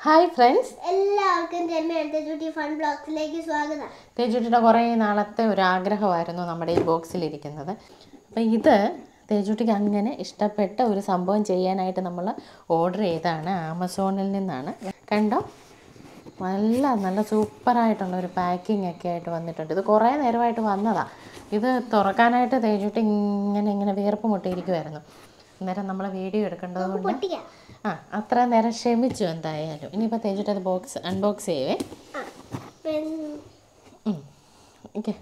Hi friends, എല്ലാവർക്കും Tejutty fun ബ്ലോഗ്സിലേക്ക് സ്വാഗതം. തേജുട്ടിയുടെ കുറേ നാളത്തെ ഒരു ആഗ്രഹമായിരുന്നു നമ്മുടെ ഈ ബോക്സിലിരിക്കുന്നത്. അപ്പം ഇത് തേജുട്ടിക്ക് അങ്ങനെ ഇഷ്ടപ്പെട്ട ഒരു സംഭവം ചെയ്യാനായിട്ട് നമ്മൾ ഓർഡർ ചെയ്തതാണ്. ആമസോണിൽ നിന്നാണ്. കണ്ടോ, നല്ല നല്ല സൂപ്പറായിട്ടുള്ള ഒരു പാക്കിംഗ് ഒക്കെ ആയിട്ട് വന്നിട്ടുണ്ട്. ഇത് കുറേ നേരമായിട്ട് വന്നതാണ്. ഇത് തുറക്കാനായിട്ട് തേജുട്ടി ഇങ്ങനെ വിയർപ്പ് മുട്ടിയിരിക്കുമായിരുന്നു. അന്നേരം നമ്മൾ വീഡിയോ എടുക്കേണ്ടത് കൊണ്ട് അത്ര നേരം ക്ഷമിച്ചു. എന്തായാലും ഇനിയിപ്പോൾ തേജുട്ടി അത് ബോക്സ് അൺബോക്സ് ചെയ്യുവേ. ഓക്കെ,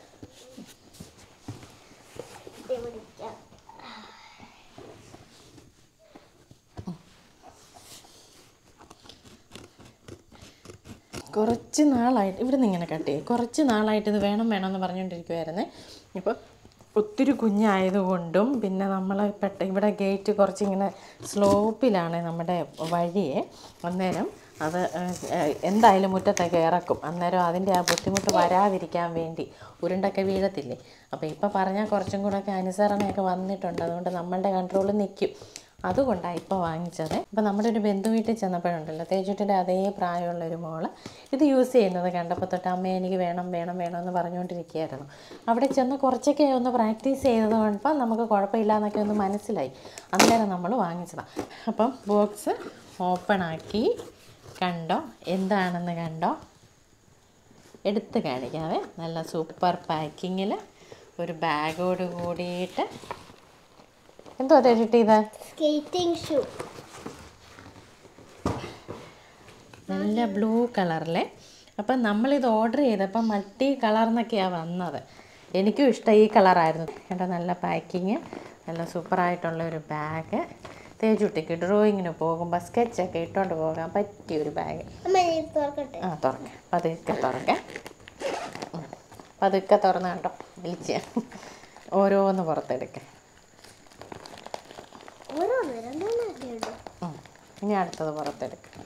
കുറച്ച് നാളായിട്ട് ഇവിടെ നിന്ന് ഇങ്ങനെ കട്ട് ചെയ്യും. കുറച്ച് നാളായിട്ട് ഇത് വേണമെന്ന് പറഞ്ഞുകൊണ്ടിരിക്കുമായിരുന്നേ. ഇപ്പോൾ ഒത്തിരി കുഞ്ഞായതുകൊണ്ടും പിന്നെ നമ്മൾ ഇവിടെ ഗേറ്റ് കുറച്ചിങ്ങനെ സ്ലോപ്പിലാണ് നമ്മുടെ വഴിയെ. അന്നേരം അത് എന്തായാലും മുറ്റത്തൊക്കെ ഇറക്കും. അന്നേരം അതിൻ്റെ ആ ബുദ്ധിമുട്ട് വരാതിരിക്കാൻ വേണ്ടി ഉരുണ്ടൊക്കെ വീഴത്തില്ലേ. അപ്പോൾ ഇപ്പോൾ പറഞ്ഞാൽ കുറച്ചും കൂടെയൊക്കെ അനുസരണയൊക്കെ വന്നിട്ടുണ്ട്. അതുകൊണ്ട് നമ്മളുടെ കൺട്രോളിൽ നിൽക്കും. അതുകൊണ്ടാണ് ഇപ്പോൾ വാങ്ങിച്ചത്. ഇപ്പോൾ നമ്മുടെ ഒരു ബന്ധു വീട്ടിൽ ചെന്നപ്പോഴുണ്ടല്ലോ, തേജുട്ടിയുടെ അതേ പ്രായമുള്ളൊരു മോള് ഇത് യൂസ് ചെയ്യുന്നത് കണ്ടപ്പോൾ തൊട്ട് അമ്മ എനിക്ക് വേണമെന്ന് പറഞ്ഞുകൊണ്ടിരിക്കുകയായിരുന്നു. അവിടെ ചെന്ന് കുറച്ചൊക്കെ ഒന്ന് പ്രാക്ടീസ് ചെയ്തതുകൊണ്ടപ്പോൾ നമുക്ക് കുഴപ്പമില്ല എന്നൊക്കെ ഒന്ന് മനസ്സിലായി. അന്നേരം നമ്മൾ വാങ്ങിച്ചതാണ്. അപ്പം ബോക്സ് ഓപ്പണാക്കി കണ്ടോ, എന്താണെന്ന് കണ്ടോ, എടുത്ത് കാണിക്കാതെ നല്ല സൂപ്പർ പാക്കിങ്ങിൽ ഒരു ബാഗോട് കൂടിയിട്ട്. എന്തോ തേജുട്ടി ഇത്? സ്കേറ്റിംഗ് ഷൂ, നല്ല ബ്ലൂ കളറിലെ. അപ്പം നമ്മളിത് ഓർഡർ ചെയ്തപ്പം മൾട്ടി കളർന്നൊക്കെയാണ് വന്നത്. എനിക്കും ഇഷ്ടം ഈ കളറായിരുന്നു. കേട്ടോ, നല്ല പാക്കിങ്, നല്ല സൂപ്പറായിട്ടുള്ള ഒരു ബാഗ്. തേജുട്ടിക്ക് ഡ്രോയിങ്ങിന് പോകുമ്പോൾ സ്കെച്ചൊക്കെ ഇട്ടുകൊണ്ട് പോകാൻ പറ്റിയൊരു ബാഗ്. തുറക്കാം, പതുക്കെ തുറന്ന് കണ്ടോ, വിളിച്ച് ഓരോന്ന് പുറത്തെടുക്കാം. ഇനി അടുത്തത് പുറത്തെടുക്കാം.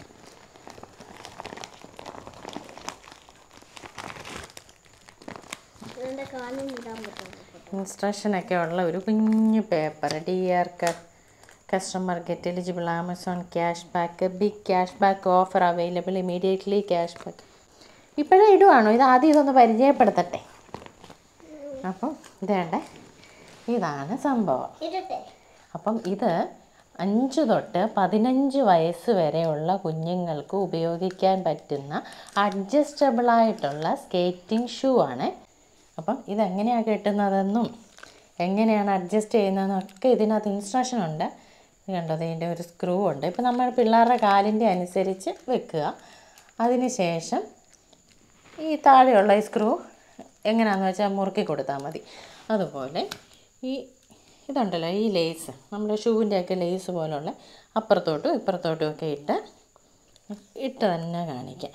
ഇൻസ്ട്രക്ഷനൊക്കെ ഉള്ള ഒരു കുഞ്ഞു paper. Dear customer get eligible Amazon cash back, big cash back offer available immediately cash back. ഇപ്പോഴേ ഇടുവാണോ? ഇത് ആദ്യം ഇതൊന്ന് പരിചയപ്പെടുത്തട്ടെ. അപ്പം ഇതേണ്ടേ, ഇതാണ് സംഭവം. അപ്പം ഇത് 5 തൊട്ട് 15 വയസ്സ് വരെയുള്ള കുഞ്ഞുങ്ങൾക്ക് ഉപയോഗിക്കാൻ പറ്റുന്ന അഡ്ജസ്റ്റബിളായിട്ടുള്ള സ്കേറ്റിംഗ് ഷൂ ആണ്. അപ്പം ഇതെങ്ങനെയാണ് കെട്ടുന്നതെന്നും എങ്ങനെയാണ് അഡ്ജസ്റ്റ് ചെയ്യുന്നതെന്നൊക്കെ ഇതിനകത്ത് ഇൻസ്ട്രക്ഷൻ ഉണ്ട്. കണ്ടോ, ഇതിൻ്റെ ഒരു സ്ക്രൂ ഉണ്ട്. ഇപ്പം നമ്മൾ പിള്ളേരുടെ കാലിൻ്റെ അനുസരിച്ച് വെക്കുക. അതിന് ശേഷം ഈ താഴെയുള്ള ഈ സ്ക്രൂ എങ്ങനെയാണെന്ന് വെച്ചാൽ മുറുക്കി കൊടുത്താൽ മതി. അതുപോലെ ഇതുണ്ടല്ലോ, ഈ ലേസ്, നമ്മുടെ ഷൂവിൻ്റെയൊക്കെ ലേസ് പോലുള്ള അപ്പുറത്തോട്ടും ഇപ്പുറത്തോട്ടും ഒക്കെ ഇട്ട് തന്നെ കാണിക്കാം.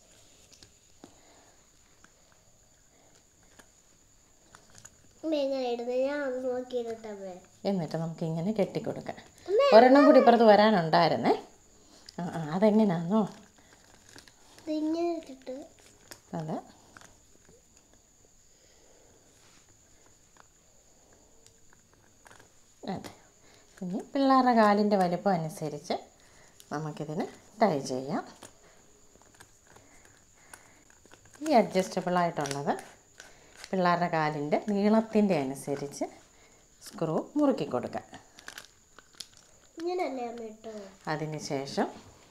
എന്നിട്ട് നമുക്കിങ്ങനെ കെട്ടിക്കൊടുക്കാം. ഒരെണ്ണം കൂടി ഇപ്പുറത്ത് വരാനുണ്ടായിരുന്നേ. അതെങ്ങനെയാണോ അത് അതെ. ഇനി പിള്ളേരുടെ കാലിൻ്റെ വലിപ്പം അനുസരിച്ച് നമുക്കിതിന് ടൈ ചെയ്യാം. ഈ അഡ്ജസ്റ്റബിളായിട്ടുള്ളത് പിള്ളേരുടെ കാലിൻ്റെ നീളത്തിൻ്റെ അനുസരിച്ച് സ്ക്രൂ മുറുക്കി കൊടുക്കാം. അതിന് ശേഷം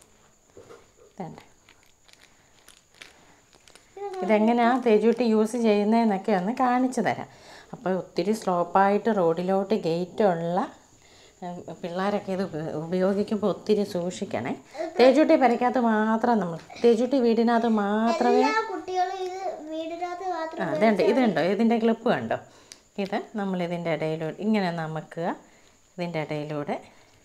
ഇതെങ്ങനെയാണ് തേജുട്ടി യൂസ് ചെയ്യുന്നതെന്നൊക്കെ ഒന്ന് കാണിച്ചു തരാം. അപ്പോൾ ഒത്തിരി സ്ലോപ്പായിട്ട് റോഡിലോട്ട് ഗേറ്റുള്ള പിള്ളേരൊക്കെ ഇത് ഉപയോഗിക്കുമ്പോൾ ഒത്തിരി സൂക്ഷിക്കണേ. തേജുട്ടി പെരയ്ക്കകത്ത് മാത്രം തേജുട്ടി വീടിനകത്ത് മാത്രമേ അതുണ്ട്. ഇതുണ്ടോ, ഇതിൻ്റെ ക്ലിപ്പ് കണ്ടോ? ഇത് നമ്മളിതിൻ്റെ ഇടയിലൂടെ ഇങ്ങനെ നമുക്കുക. ഇതിൻ്റെ ഇടയിലൂടെ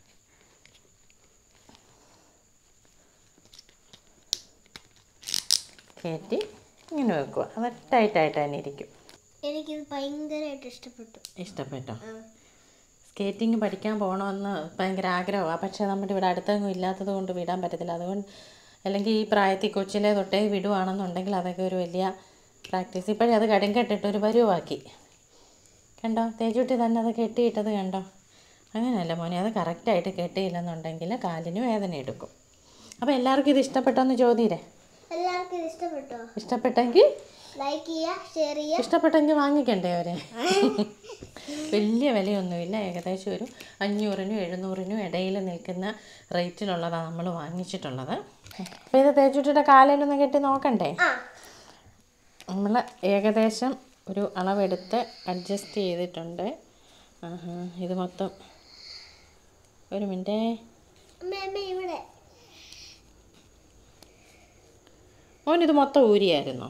കയറ്റി ഇങ്ങനെ വെക്കുക. അത് ടൈറ്റായിട്ട് തന്നെ ഇരിക്കും. എനിക്കിത് ഭയങ്കരമായിട്ട് ഇഷ്ടപ്പെട്ടോ? സ്കേറ്റിംഗ് പഠിക്കാൻ പോകണമെന്ന് ഭയങ്കര ആഗ്രഹമാണ്. പക്ഷേ നമ്മുടെ ഇവിടെ അടുത്തൊന്നും ഇല്ലാത്തത് കൊണ്ട് വിടാൻ പറ്റത്തില്ല. അതുകൊണ്ട് അല്ലെങ്കിൽ ഈ പ്രായത്തിൽ കൊച്ചിലെ തൊട്ടേ വിടുവാണെന്നുണ്ടെങ്കിൽ അതൊക്കെ ഒരു വലിയ പ്രാക്ടീസ്. ഇപ്പോഴേ അത് കെട്ടിട്ട് ഒരു പരുവാക്കി. കണ്ടോ, തേജുട്ടി തന്നെ അത് കെട്ടിയിട്ടത് കണ്ടോ? അങ്ങനെയല്ല മോനെ, അത് കറക്റ്റായിട്ട് കെട്ടിയില്ലെന്നുണ്ടെങ്കിൽ കാലിന് വേദന എടുക്കും. അപ്പോൾ എല്ലാവർക്കും ഇത് ഇഷ്ടപ്പെട്ടോന്ന് ചോദിയില്ലേ? എല്ലാവർക്കും ഇത് ഇഷ്ടപ്പെട്ടോ? ഇഷ്ടപ്പെട്ടെങ്കിൽ ലൈക്ക് ചെയ്യുക, ഷെയർ ചെയ്യുക. ഇഷ്ടപ്പെട്ടെങ്കിൽ വാങ്ങിക്കണ്ടേ അവരെ? വലിയ വിലയൊന്നുമില്ല, ഏകദേശം ഒരു 500-നും 700-നും ഇടയിൽ നിൽക്കുന്ന റേറ്റിലുള്ളതാണ് നമ്മൾ വാങ്ങിച്ചിട്ടുള്ളത്. അപ്പോൾ ഇത് തേച്ചുട്ടിയുടെ കാലിലൊന്ന് കെട്ടി നോക്കണ്ടേ? നമ്മൾ ഏകദേശം ഒരു അളവെടുത്ത് അഡ്ജസ്റ്റ് ചെയ്തിട്ടുണ്ട്. ഇത് മൊത്തം ഒരു മിനിറ്റ്. ഇവിടെ ഓനിത് മൊത്തം ഊരിയായിരുന്നോ?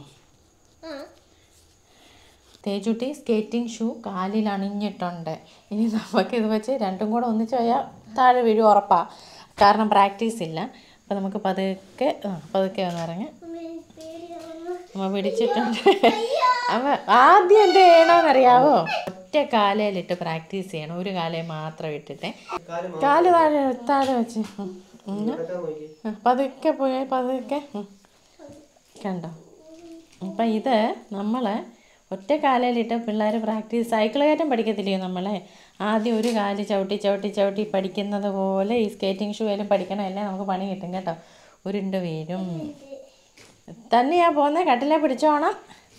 തേജുട്ടി സ്കേറ്റിംഗ് ഷൂ കാലിൽ അണിഞ്ഞിട്ടുണ്ട്. ഇനി നമുക്കിത് വെച്ച് രണ്ടും കൂടെ ഒന്നിച്ച് പോയാൽ താഴെ വീഴും ഉറപ്പാണ്, കാരണം പ്രാക്ടീസ് ഇല്ല. അപ്പോൾ നമുക്ക് പതുക്കെ ഒന്ന് ഇറങ്ങി നമ്മൾ പിടിച്ചിട്ടുണ്ട്. അപ്പോൾ ആദ്യം എന്ത് ചെയ്യണമെന്നറിയാവോ? ഒറ്റ കാലയിലിട്ട് പ്രാക്ടീസ് ചെയ്യണം, ഒരു കാലയിൽ മാത്രം ഇട്ടിട്ട് കാല് താഴെ വെച്ച് പതുക്കെ പോയാൽ പതുക്കെ കണ്ടോ. അപ്പം ഇത് നമ്മൾ ഒറ്റ കാലയിലിട്ട് പിള്ളേർ പ്രാക്ടീസ് സൈക്കിൾ കയറ്റം പഠിക്കത്തില്ലയോ നമ്മളെ? ആദ്യം ഒരു കാല് ചവിട്ടി പഠിക്കുന്നത് പോലെ ഈ സ്കേറ്റിംഗ് ഷൂയിലും പഠിക്കണം, അല്ലേ നമുക്ക് പണി കിട്ടും കേട്ടോ. ഉരുണ്ട് വീഴും. തന്നെയാ പോകുന്നത്, കട്ടിലെ പിടിച്ചോണം.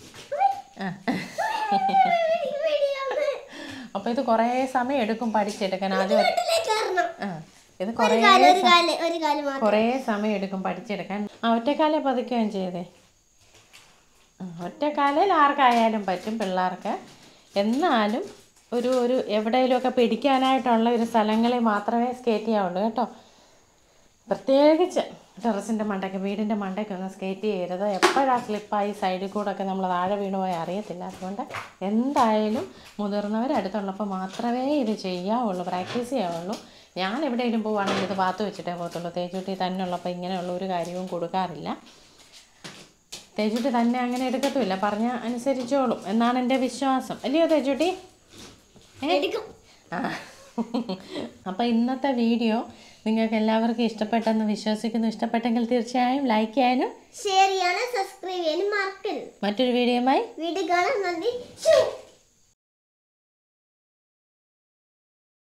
അപ്പോൾ ഇത് കുറേ സമയം എടുക്കും പഠിച്ചെടുക്കാൻ. ആദ്യം ഇത് കുറേ സമയം എടുക്കും പഠിച്ചെടുക്കാൻ. ഒറ്റക്കാലെ പതുക്കുകയും ചെയ്തേ. ഒറ്റക്കാലിൽ ആർക്കായാലും പറ്റും പിള്ളേർക്ക്. എന്നാലും ഒരു എവിടെയെങ്കിലുമൊക്കെ പിടിക്കാനായിട്ടുള്ള ഒരു സ്ഥലങ്ങളിൽ മാത്രമേ സ്കേറ്റ് ചെയ്യാവുള്ളൂ കേട്ടോ. പ്രത്യേകിച്ച് ടെറസിൻ്റെ മണ്ടയ്ക്ക്, വീടിൻ്റെ മണ്ടയ്ക്കൊന്നും സ്കേറ്റ് ചെയ്യരുത്. എപ്പോഴാണ് സ്ലിപ്പായി സൈഡിൽ കൂടെ ഒക്കെ നമ്മൾ താഴെ വീണ് പോയി അറിയത്തില്ല. അതുകൊണ്ട് എന്തായാലും മുതിർന്നവർ അടുത്തുള്ളപ്പോൾ മാത്രമേ ഇത് ചെയ്യാവുള്ളൂ, പ്രാക്ടീസ് ചെയ്യാവുള്ളൂ. ഞാൻ എവിടെയെങ്കിലും പോവുകയാണെങ്കിൽ ഇത് ഭാഗത്ത് വെച്ചിട്ടേ പോകത്തുള്ളൂ. തേജുട്ടി തന്നെ ഉള്ളപ്പോൾ ഇങ്ങനെയുള്ള ഒരു കാര്യവും കൊടുക്കാറില്ല. തേജുട്ടി തന്നെ അങ്ങനെ എടുക്കത്തുമില്ല, പറഞ്ഞാൽ അനുസരിച്ചോളും എന്നാണ് എൻ്റെ വിശ്വാസം. അല്ലയോ തേജുട്ടി? അപ്പോൾ ഇന്നത്തെ വീഡിയോ നിങ്ങൾക്ക് എല്ലാവർക്കും ഇഷ്ടപ്പെട്ടെന്ന് വിശ്വസിക്കുന്നു. ഇഷ്ടപ്പെട്ടെങ്കിൽ തീർച്ചയായും ലൈക്ക് ചെയ്യാനും ഷെയർ ചെയ്യാനും സബ്സ്ക്രൈബ് ചെയ്യാനും മറക്കരുത്. മറ്റൊരു വീഡിയോയുമായി വീഡിയോ കാണാൻ നന്ദി.